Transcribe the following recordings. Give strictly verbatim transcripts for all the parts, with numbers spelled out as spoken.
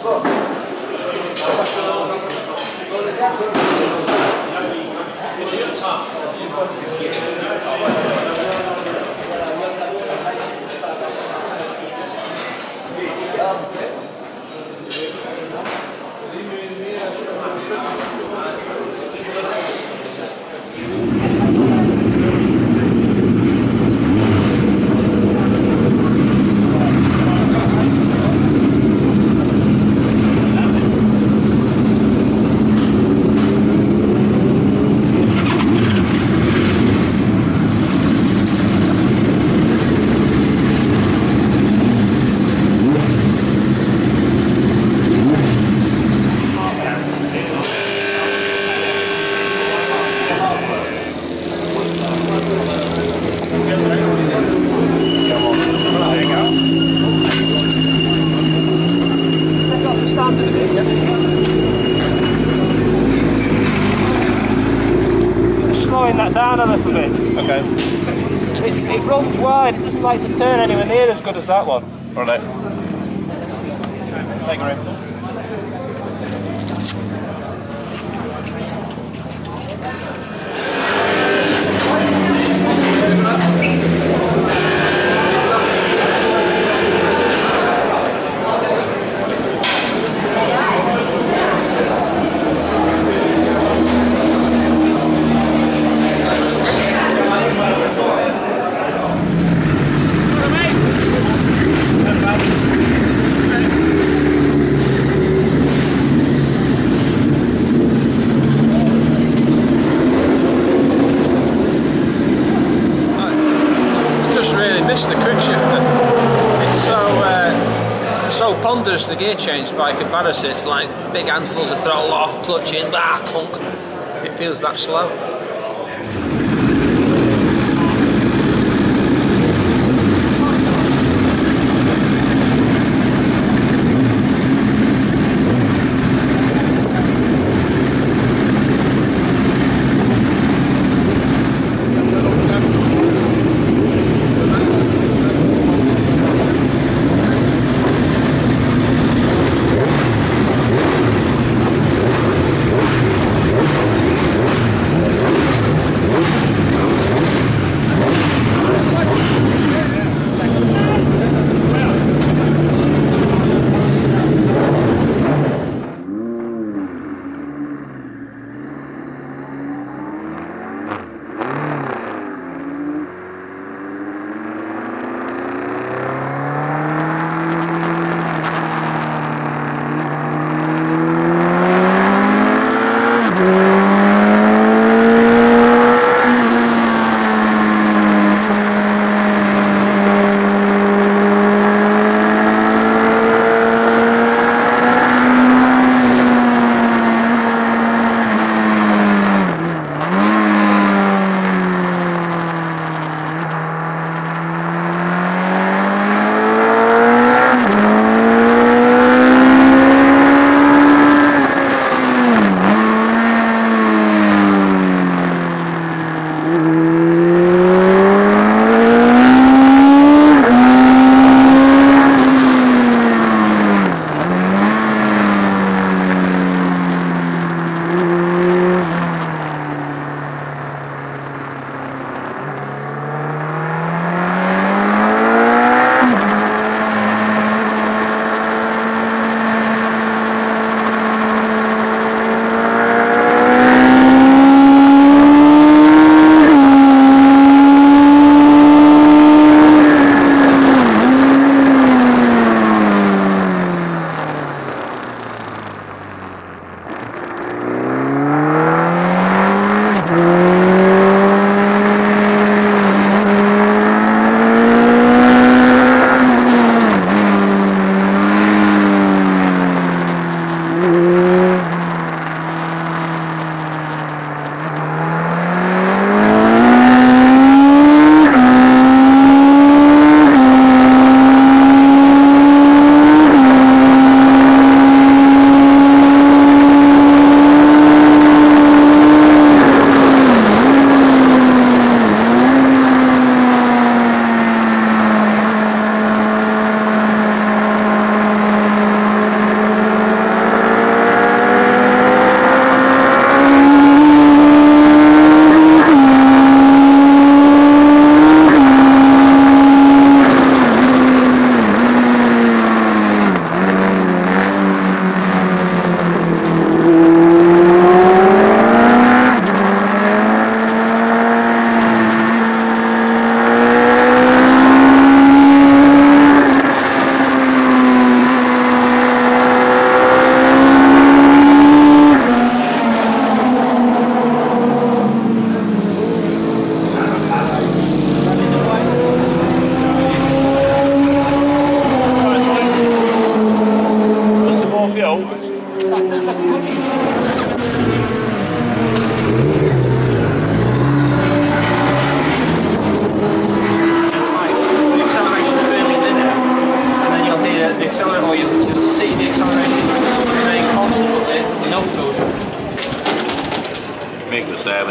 Slowing that down a little bit. Okay. It, it runs wide, it doesn't like to turn anywhere near as good as that one. Right. Take her in. The quick shifter, it's so uh, so ponderous, the gear change by comparison. It's like big handfuls of throttle off, clutch in, ah, clunk. It feels that slow.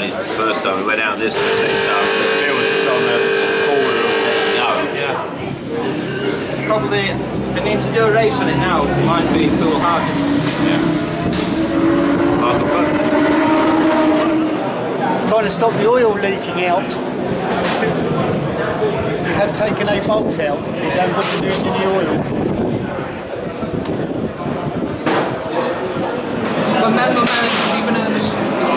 when it first time we went out this the second time. The feel was just on the forward and letting go. Yeah. Probably, I mean, to do a race on it now might be foolhardy. Yeah. Like a fun. Trying to stop the oil leaking out. We have taken a bolt out. We don't want to lose any oil. Remember, man, cheap bananas.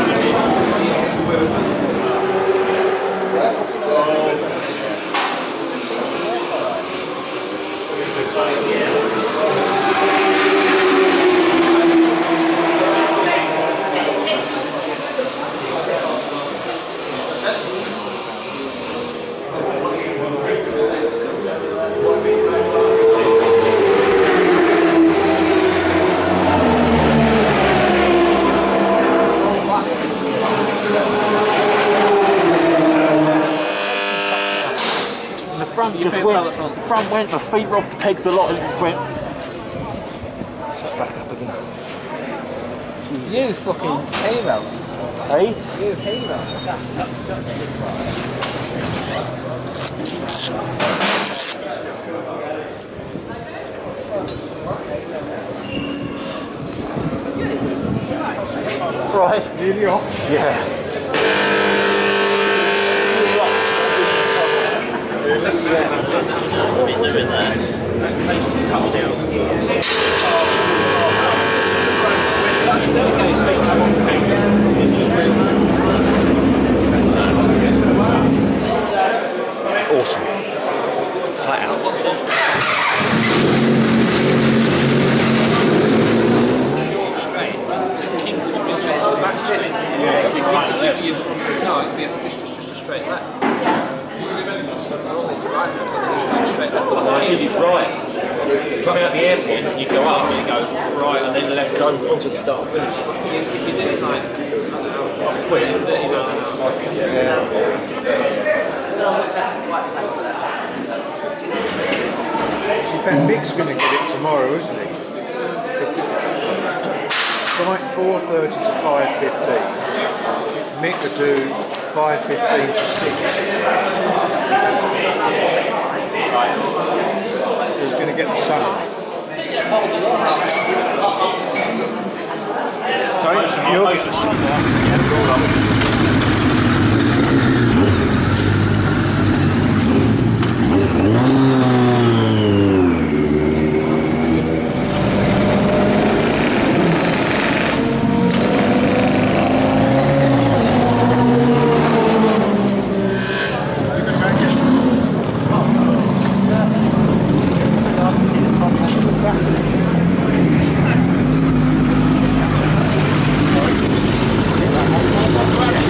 Just went, front. front went, my feet were off the pegs a lot and just went. Set back up again. You fucking hero. Hey? You hero. That's, that's just Right. Nearly off? Yeah. Awesome. Flat out. No, it'd be a, it's just a straight left. It's right. Coming out the airport, you go up and it goes right and then left over onto the start and finish. If you did it like, Quick. You found Mick's going to get it tomorrow, isn't he? Like four thirty to five fifteen. Mick will do five fifteen to six. He's going to get the sun. Sorry? Right.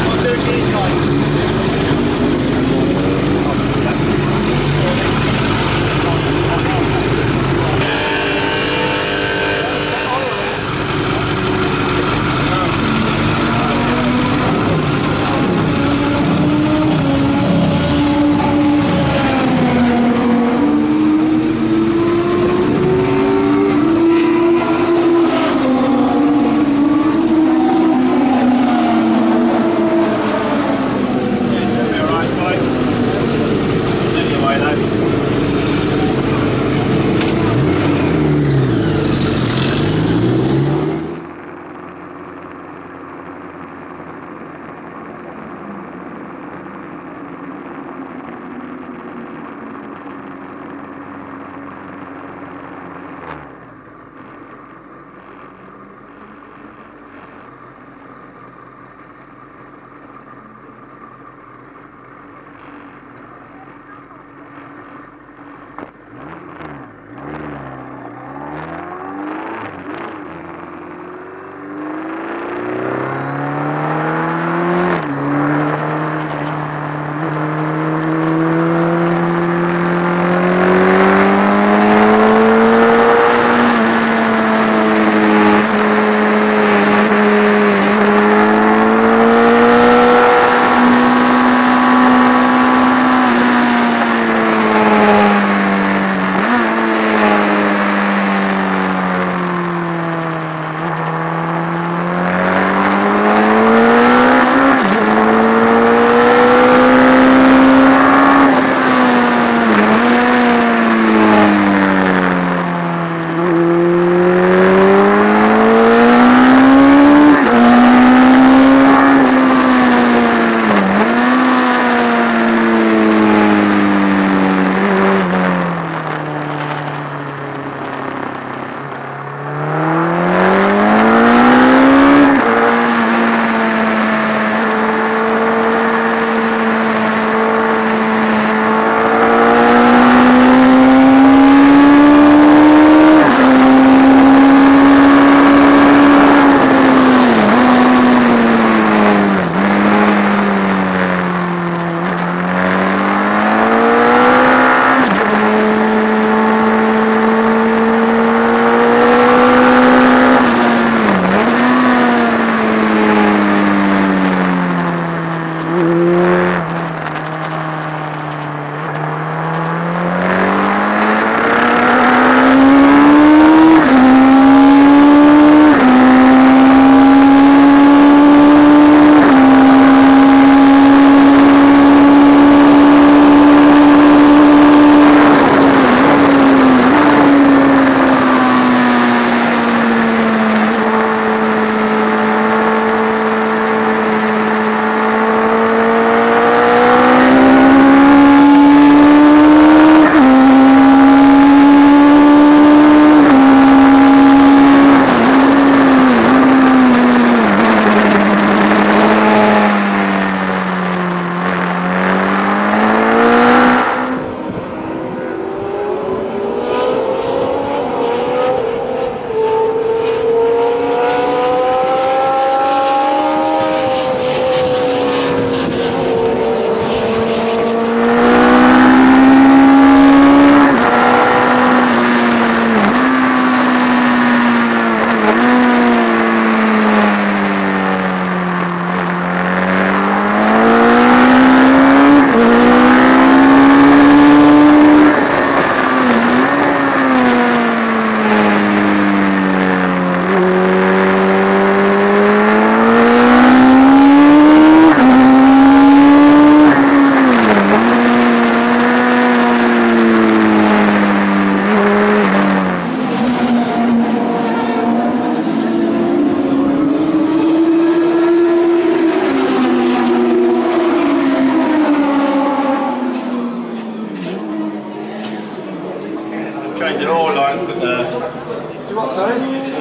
Sorry?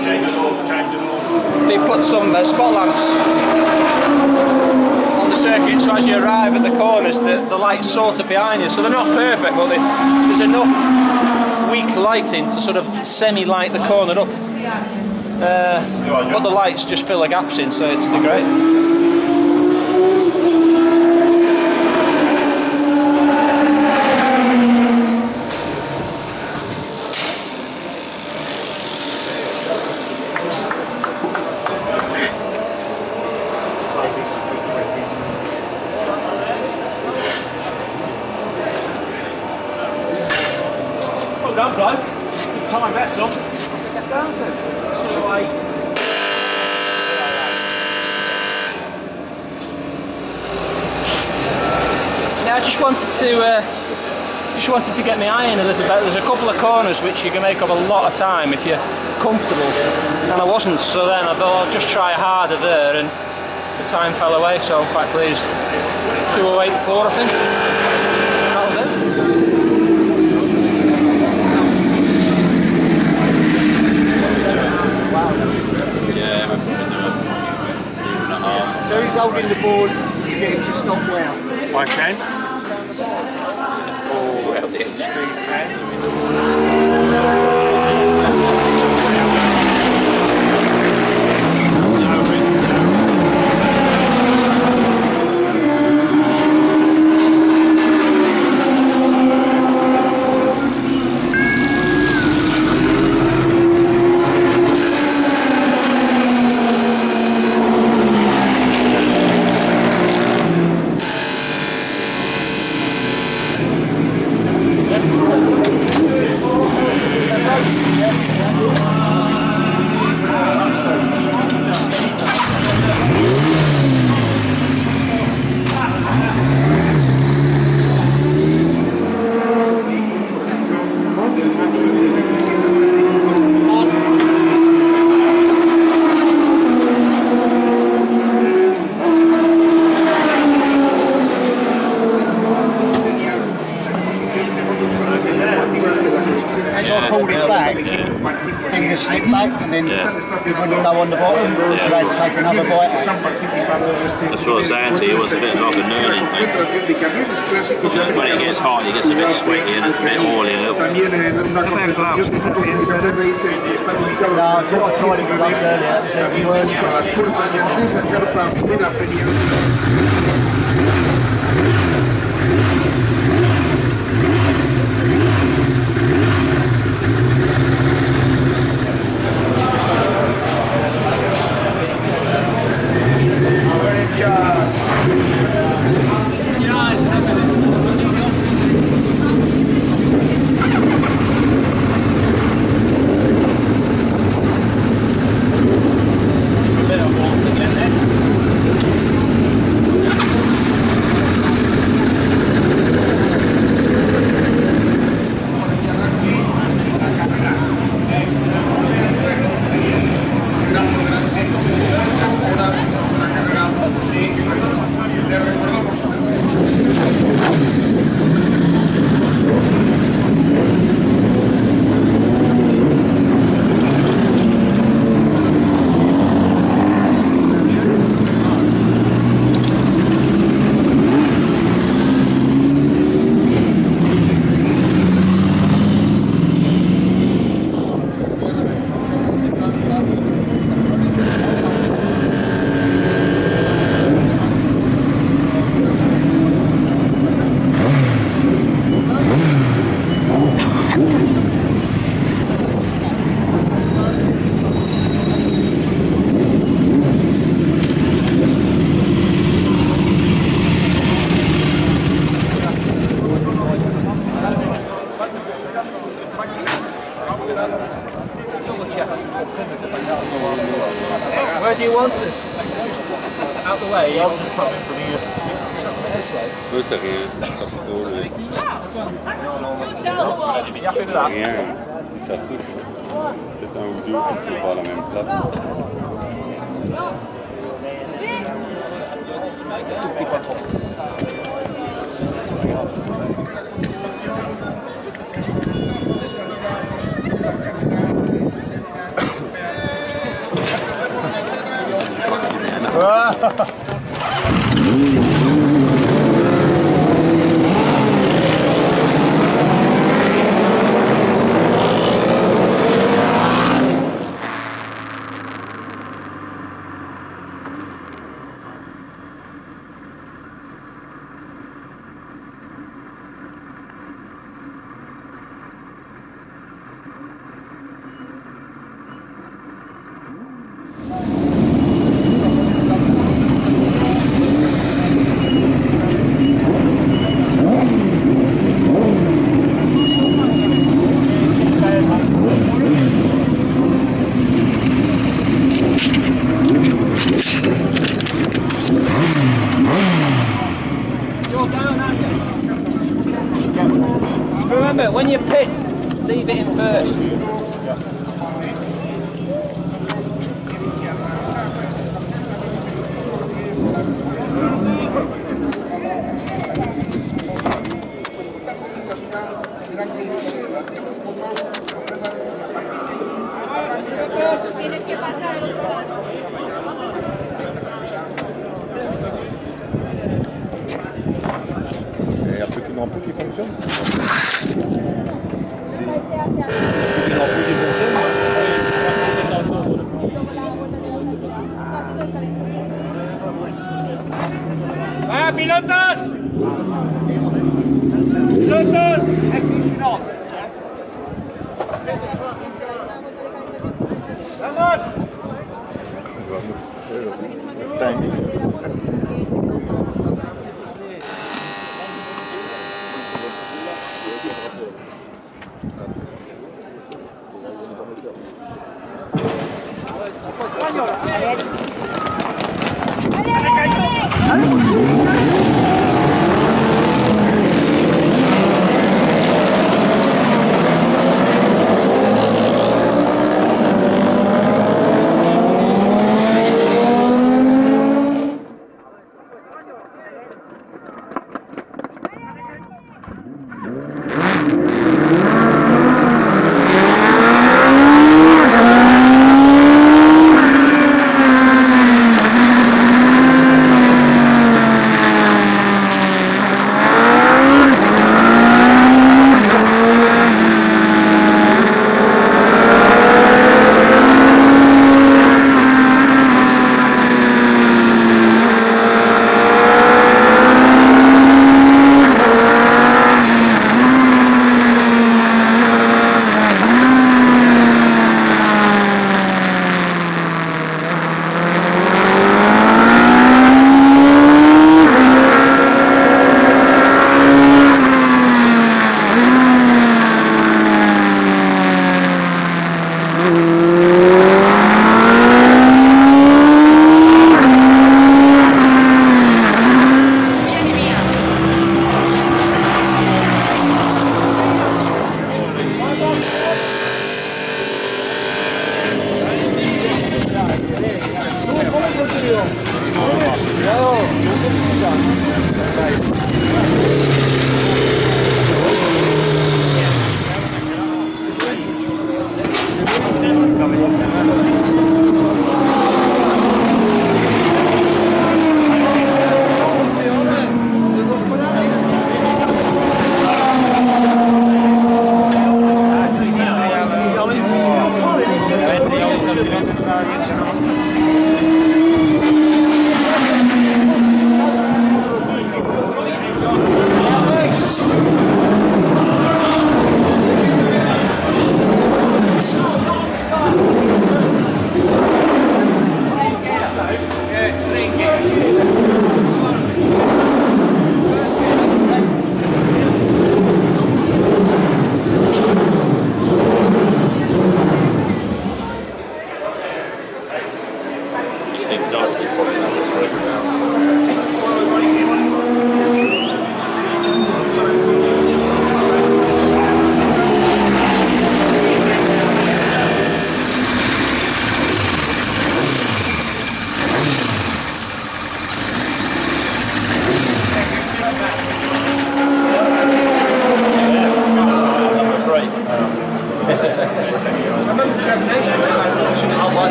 They put some uh, spot lamps on the circuit, so as you arrive at the corners, the, the light's sort of behind you. So they're not perfect, but they, there's enough weak lighting to sort of semi-light the corner up. Uh, but the lights just fill the gaps in, so it's they're great. Well done, bloke. Good time, that's all. Get down then. two eight. Now I just wanted to uh, just wanted to get my eye in a little bit. There's a couple of corners which you can make up a lot of time if you're comfortable, and I wasn't, so then I thought I'll just try harder there, and the time fell away, so I'm quite pleased. two oh eight four, I think. That'll do. So he's holding the board to get him to stop now. I can. Oh, well, the edge. As I pulled it back, fingers slip back, and then Yeah. it wouldn't go on the bottom, so Yeah. they had to take another bite out. That's what I was saying to you, it was a bit like a learning thing. When it gets hot, it gets a bit sweaty and it's a bit oily and a little bit. No, I tried, I tried it once earlier, it was even worse. Where do you want it? Out the way? I'll just put it from here. Questa che sta fuori. You happy with that? Rien, ça touche. Peut-être un ou deux qui ne pas à la même place. Tutti quattro. Remember, when you pit, leave it in first. Tienes que pasar al otro lado. Et un peu, un peu qui fonctionne. Passer hacia Il en faut qui fonctionne. luego la vuelta de la salida. Está haciendo el calentamiento. ¡Ah, pilotos! ¡Pilotos! ¡Ignition! ¡Vamos! Vamos. Timing.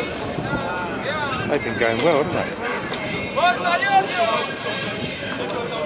They've been going well, haven't they?